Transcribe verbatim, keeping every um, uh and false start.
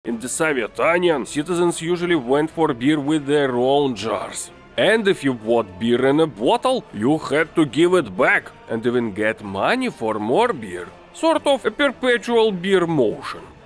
In the Soviet Union, citizens usually went for beer with their own jars. And if you bought beer in a bottle, you had to give it back and even get money for more beer. Sort of a perpetual beer motion.